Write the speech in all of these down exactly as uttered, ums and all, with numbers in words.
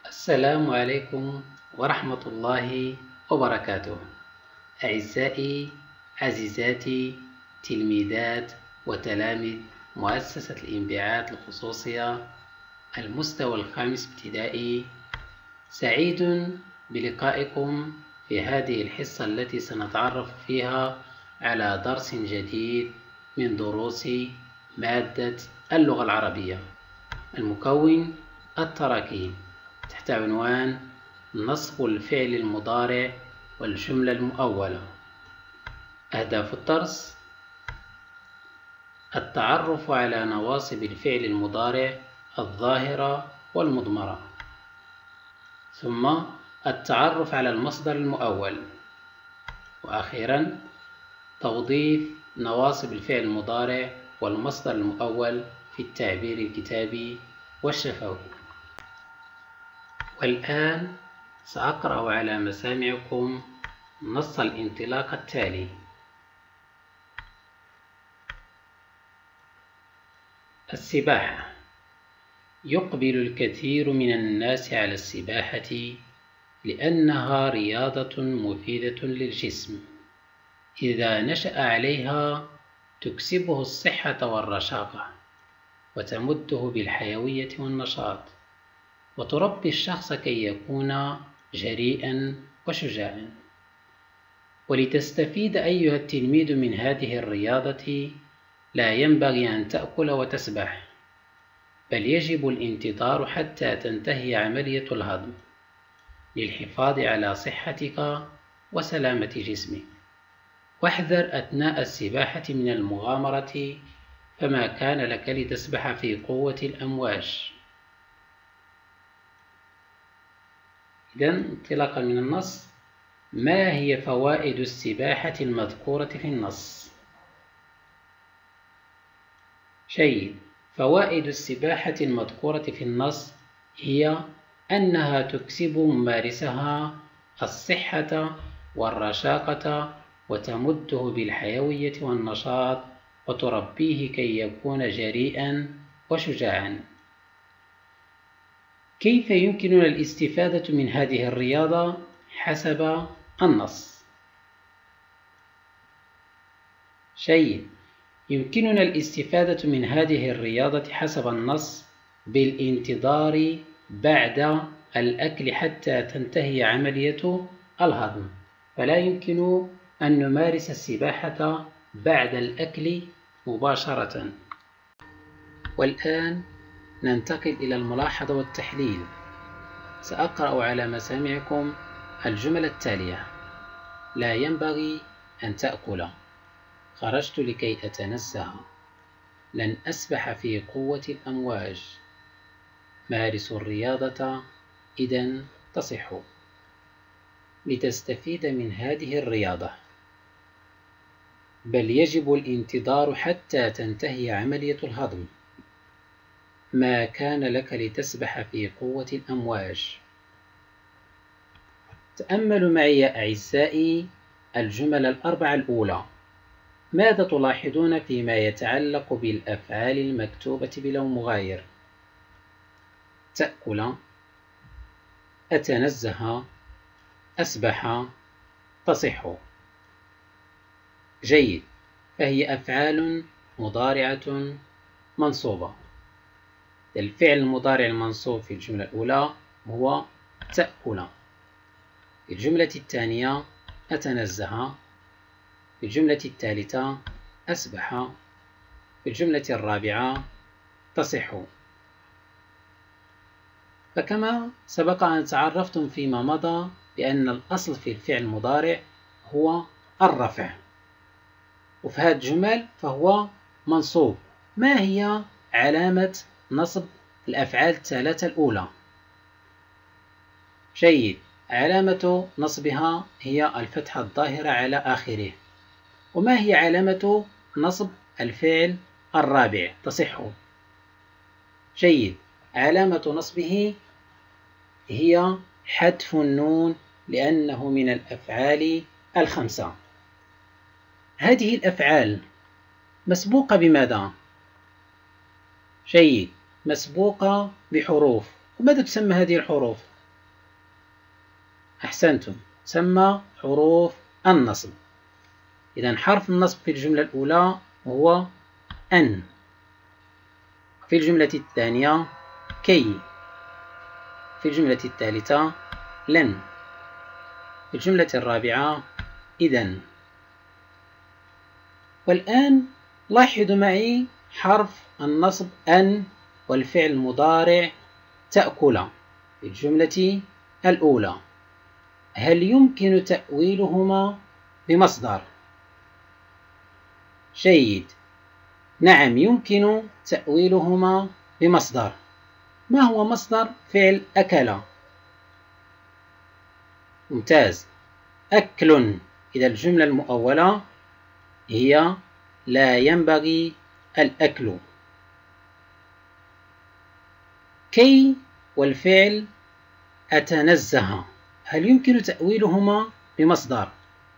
السلام عليكم ورحمة الله وبركاته. أعزائي عزيزاتي تلميذات وتلاميذ مؤسسة الإنبعاث الخصوصية المستوى الخامس ابتدائي، سعيد بلقائكم في هذه الحصة التي سنتعرف فيها على درس جديد من دروس مادة اللغة العربية المكون التراكيب تحت عنوان نصب الفعل المضارع والجملة المؤولة. أهداف الدرس: التعرف على نواصب الفعل المضارع الظاهرة والمضمرة، ثم التعرف على المصدر المؤول، وأخيرا توظيف نواصب الفعل المضارع والمصدر المؤول في التعبير الكتابي والشفوي. والآن سأقرأ على مسامعكم نص الانطلاق التالي: السباحة. يقبل الكثير من الناس على السباحة لأنها رياضة مفيدة للجسم. إذا نشأ عليها تكسبه الصحة والرشاقة، وتمده بالحيوية والنشاط، وتربي الشخص كي يكون جريئا وشجاعا. ولتستفيد أيها التلميذ من هذه الرياضة لا ينبغي أن تأكل وتسبح، بل يجب الانتظار حتى تنتهي عملية الهضم للحفاظ على صحتك وسلامة جسمك. واحذر أثناء السباحة من المغامرة، فما كان لك لتسبح في قوة الأمواج. إذن انطلاقا من النص: ما هي فوائد السباحة المذكورة في النص؟ جيد. فوائد السباحة المذكورة في النص هي أنها تكسب ممارسها الصحة والرشاقة، وتمده بالحيوية والنشاط، وتربيه كي يكون جريئا وشجاعا. كيف يمكننا الاستفادة من هذه الرياضة حسب النص؟ جيد. يمكننا الاستفادة من هذه الرياضة حسب النص بالانتظار بعد الأكل حتى تنتهي عملية الهضم، فلا يمكن أن نمارس السباحة بعد الأكل مباشرة. والآن ننتقل إلى الملاحظة والتحليل. سأقرأ على مسامعكم الجمل التالية: لا ينبغي أن تأكل، خرجت لكي أتنزه، لن أسبح في قوة الأمواج، مارسوا الرياضة إذن تصحوا. لتستفيد من هذه الرياضة، بل يجب الانتظار حتى تنتهي عملية الهضم، ما كان لك لتسبح في قوة الأمواج. تأملوا معي يا أعزائي الجمل الأربعة الأولى. ماذا تلاحظون فيما يتعلق بالأفعال المكتوبة بلون مغاير؟ تأكل، أتنزه، أسبح، تصح. جيد. فهي أفعال مضارعة منصوبة. الفعل المضارع المنصوب في الجملة الأولى هو تأكل. في الجملة الثانية أتنزه. في الجملة الثالثة أسبح. في الجملة الرابعة تصح. فكما سبق أن تعرفتم فيما مضى بأن الأصل في الفعل المضارع هو الرفع، وفي هذه الجمل فهو منصوب. ما هي علامة نصب الأفعال الثلاثة الأولى؟ جيد. علامة نصبها هي الفتحة الظاهرة على آخره. وما هي علامة نصب الفعل الرابع تصح؟ جيد. علامة نصبه هي حذف النون لأنه من الأفعال الخمسة. هذه الأفعال مسبوقة بماذا؟ جيد. مسبوقة بحروف. وماذا تسمى هذه الحروف؟ أحسنتم، تسمى حروف النصب. إذا حرف النصب في الجملة الأولى هو أن، في الجملة الثانية كي، في الجملة الثالثة لن، في الجملة الرابعة إذن. والآن لاحظوا معي حرف النصب أن والفعل المضارع تأكل في الجملة الأولى، هل يمكن تأويلهما بمصدر؟ جيد، نعم يمكن تأويلهما بمصدر. ما هو مصدر فعل أكل؟ ممتاز، أكل. إذا الجملة المؤولة هي لا ينبغي الأكل. كي والفعل أتنزه، هل يمكن تأويلهما بمصدر؟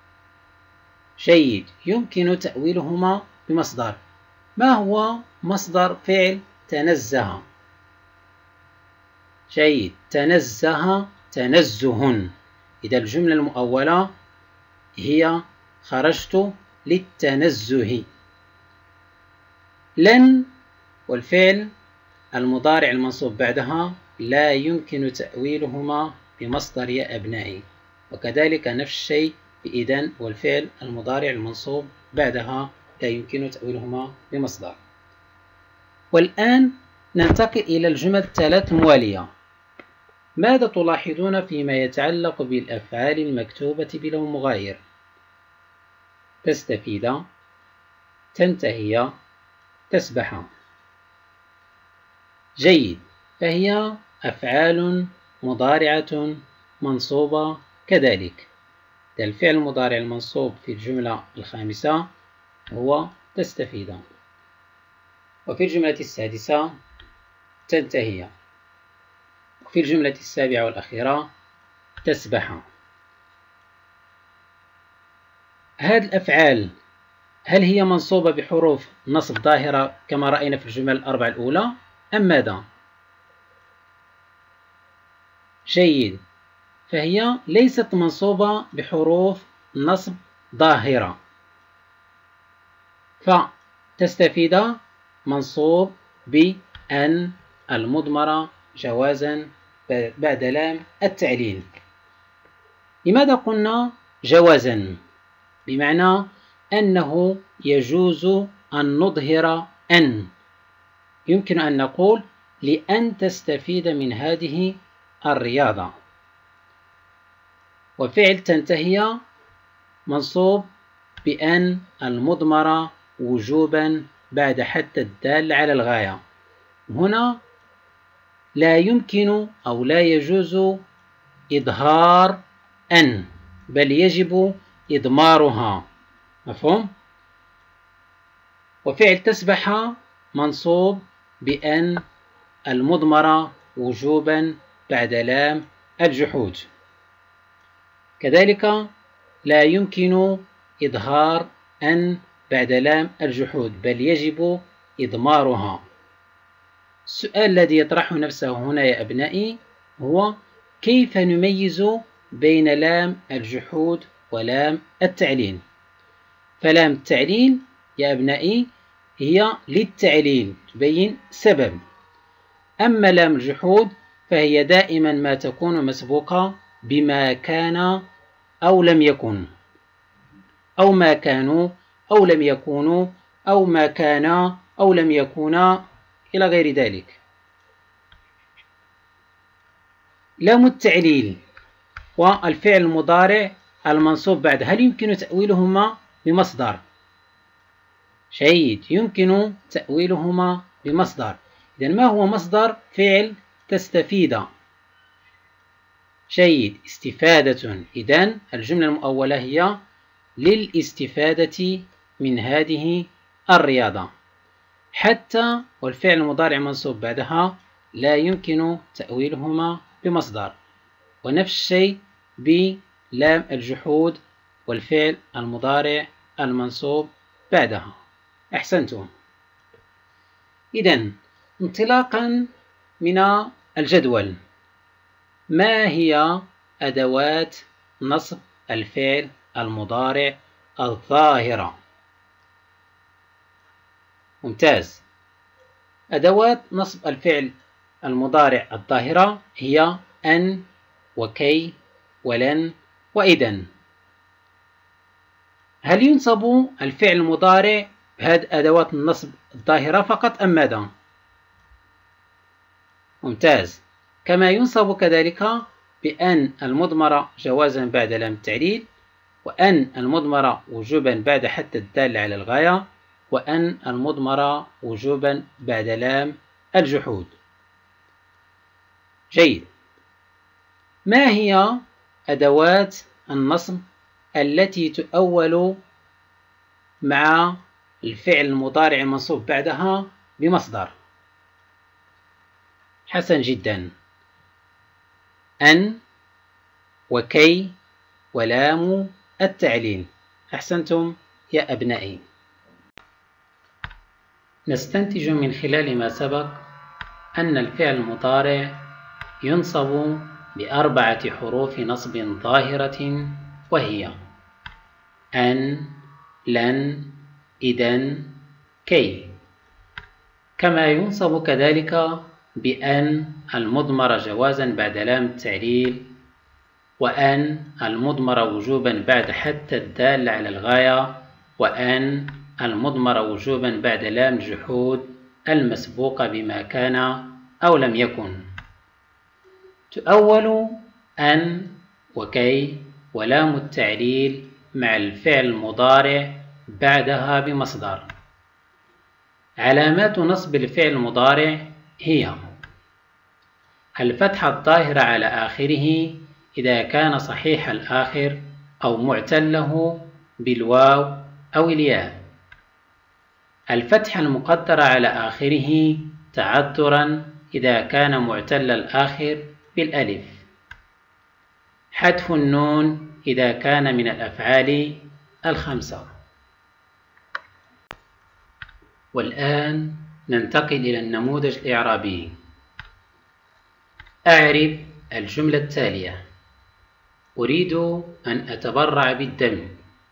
جيد، يمكن تأويلهما بمصدر. ما هو مصدر فعل تنزه؟ جيد، تنزه تنزه. إذا الجملة المؤولة هي خرجت للتنزه. لن والفعل المضارع المنصوب بعدها لا يمكن تأويلهما بمصدر يا أبنائي، وكذلك نفس الشيء بإذن والفعل المضارع المنصوب بعدها لا يمكن تأويلهما بمصدر. والآن ننتقل إلى الجمل الثلاث الموالية. ماذا تلاحظون فيما يتعلق بالأفعال المكتوبة بلون مغاير؟ تستفيد، تنتهي، تسبح. جيد، فهي أفعال مضارعة منصوبة كذلك. الفعل المضارع المنصوب في الجملة الخامسة هو تستفيد، وفي الجملة السادسة تنتهي، وفي الجملة السابعة والأخيرة تسبح. هذه الأفعال هل هي منصوبة بحروف نصب ظاهرة كما رأينا في الجمل الأربعة الأولى أم ماذا؟ جيد، فهي ليست منصوبة بحروف نصب ظاهرة. فتستفيد منصوب بأن المضمرة جوازا بعد لام التعليل. لماذا قلنا جوازا؟ بمعنى أنه يجوز أن نظهر أن، يمكن أن نقول لأن تستفيد من هذه الرياضة. وفعل تنتهي منصوب بأن المضمرة وجوبا بعد حتى الدال على الغاية. هنا لا يمكن أو لا يجوز إظهار أن، بل يجب إضمارها. مفهوم؟ وفعل تسبح منصوب بأن المضمرة وجوبا بعد لام الجحود. كذلك لا يمكن إظهار أن بعد لام الجحود، بل يجب إضمارها. السؤال الذي يطرح نفسه هنا يا أبنائي هو كيف نميز بين لام الجحود ولام التعليل؟ فلام التعليل يا أبنائي هي للتعليل، تبين سبب. أما لام الجحود فهي دائما ما تكون مسبوقة بما كان أو لم يكن، أو ما كانوا أو لم يكونوا، أو ما كان أو لم يكونا إلى غير ذلك. لام التعليل والفعل المضارع المنصوب بعد، هل يمكن تأويلهما بمصدر؟ جيد، يمكن تأويلهما بمصدر. إذن ما هو مصدر فعل تستفيد؟ جيد، استفادة. إذن الجملة المؤولة هي للاستفادة من هذه الرياضة. حتى والفعل المضارع منصوب بعدها لا يمكن تأويلهما بمصدر، ونفس الشيء بلام الجحود والفعل المضارع المنصوب بعدها. أحسنتم. إذن انطلاقا من الجدول، ما هي أدوات نصب الفعل المضارع الظاهرة. ممتاز. أدوات نصب الفعل المضارع الظاهرة هي أن وكي ولن وإذن. هل ينصب الفعل المضارع بهذه أدوات النصب الظاهرة فقط أم ماذا؟ ممتاز. كما ينصب كذلك بأن المضمرة جوازا بعد لام التعليل، وأن المضمرة وجوبا بعد حتى الدالة على الغاية، وأن المضمرة وجوبا بعد لام الجحود. جيد. ما هي أدوات النصب التي تؤول مع الفعل المضارع المنصوب بعدها بمصدر؟ حسن جدا. أن وكي ولام التعليل. أحسنتم يا أبنائي. نستنتج من خلال ما سبق أن الفعل المضارع ينصب بأربعة حروف نصب ظاهرة، وهي أن، لن، إذن، كي. كما ينصب كذلك بأن المضمرة جوازا بعد لام التعليل، وأن المضمرة وجوبا بعد حتى الدالة على الغاية، وأن المضمرة وجوبا بعد لام الجحود المسبوقة بما كان أو لم يكن. تؤول أن وكي ولام التعليل مع الفعل المضارع بعدها بمصدر. علامات نصب الفعل المضارع هي الفتحة الظاهرة على آخره إذا كان صحيح الآخر أو معتله بالواو أو الياء، الفتحة المقدرة على آخره تعذرا إذا كان معتل الآخر بالألف، حذف النون إذا كان من الأفعال الخمسة. والآن ننتقل إلى النموذج الإعرابي. أعرب الجملة التالية: أريد أن أتبرع بالدم.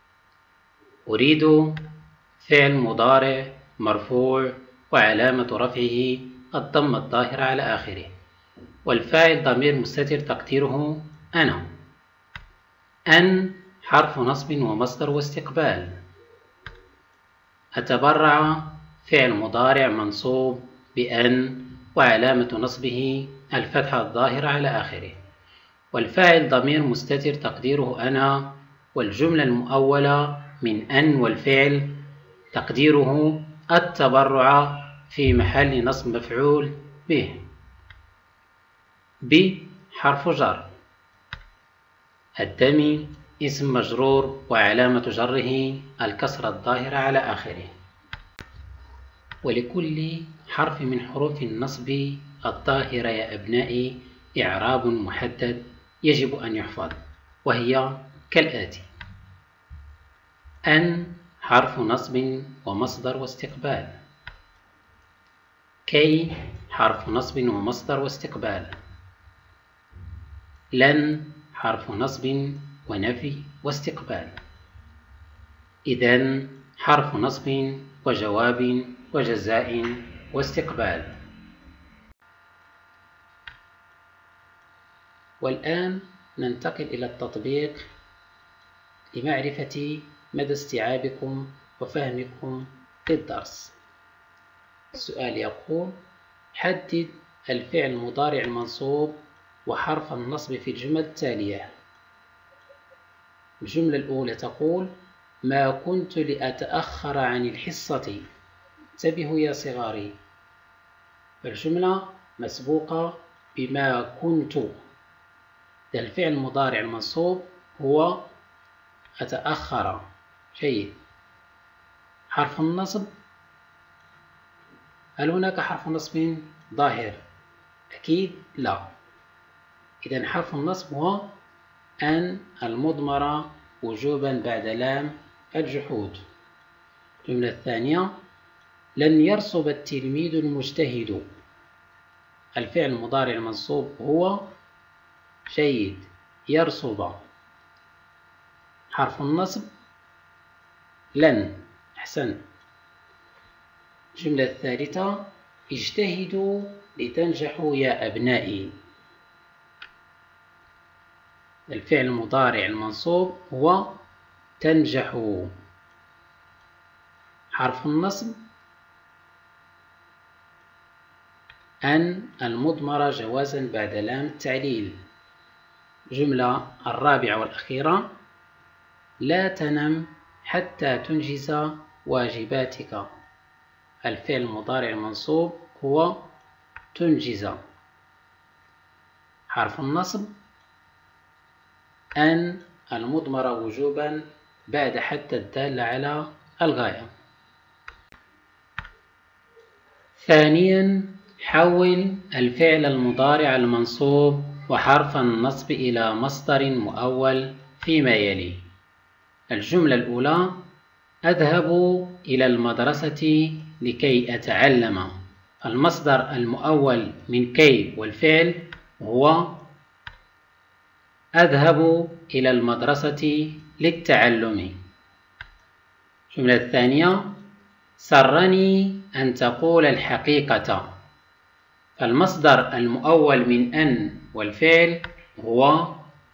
أريد فعل مضارع مرفوع وعلامة رفعه الضمة الظاهرة على آخره، والفاعل ضمير مستتر تقديره أنا. أن حرف نصب ومصدر واستقبال. أتبرع فعل مضارع منصوب بأن وعلامة نصبه الفتحة الظاهرة على آخره، والفاعل ضمير مستتر تقديره أنا، والجملة المؤولة من أن والفعل تقديره التبرع في محل نصب مفعول به. ب حرف جر. الدم اسم مجرور وعلامة جره الكسرة الظاهرة على آخره. ولكل حرف من حروف النصب الظاهرة يا أبنائي إعراب محدد يجب أن يحفظ، وهي كالآتي: أن حرف نصب ومصدر واستقبال. كي حرف نصب ومصدر واستقبال. لن حرف نصب ونفي واستقبال. إذن حرف نصب وجواب وجزاء واستقبال. والآن ننتقل إلى التطبيق لمعرفة مدى استيعابكم وفهمكم للدرس. السؤال يقول: حدد الفعل المضارع المنصوب وحرف النصب في الجمل التالية. الجملة الأولى تقول: ما كنت لأتأخر عن الحصة. انتبهوا يا صغاري، الجملة مسبوقة بما كنت. الفعل المضارع المنصوب هو أتأخر. جيد. حرف النصب، هل هناك حرف نصب ظاهر؟ أكيد لا. إذن حرف النصب هو أن المضمرة وجوبا بعد لام الجحود. الجملة الثانية: لن يرسب التلميذ المجتهد. الفعل المضارع المنصوب هو جيد يرصد. حرف النصب لن. أحسن. الجملة الثالثة: اجتهدوا لتنجحوا يا أبنائي. الفعل المضارع المنصوب هو تنجحوا. حرف النصب أن المضمرة جوازا بعد لام التعليل. الجملة الرابعة والأخيرة: لا تنم حتى تنجز واجباتك. الفعل المضارع المنصوب هو تنجز. حرف النصب أن المضمرة وجوبا بعد حتى الدالة على الغاية. ثانيا: حول الفعل المضارع المنصوب وحرف النصب إلى مصدر مؤول فيما يلي. الجملة الأولى: أذهب إلى المدرسة لكي أتعلم. المصدر المؤول من كي والفعل هو أذهب إلى المدرسة للتعلم. الجملة الثانية: سرني أن تقول الحقيقة. المصدر المؤول من أن والفعل هو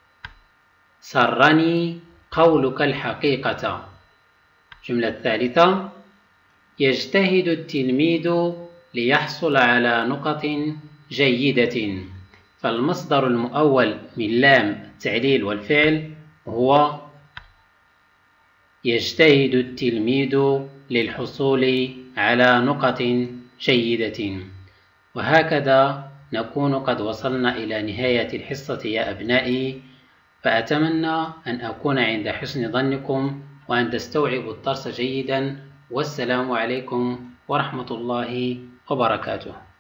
سرني قولك الحقيقة. الجملة الثالثة: يجتهد التلميذ ليحصل على نقط جيدة. فالمصدر المؤول من لام التعليل والفعل هو يجتهد التلميذ للحصول على نقط جيدة. وهكذا نكون قد وصلنا إلى نهاية الحصة يا أبنائي، فأتمنى أن أكون عند حسن ظنكم وأن تستوعبوا الدرس جيدا. والسلام عليكم ورحمة الله وبركاته.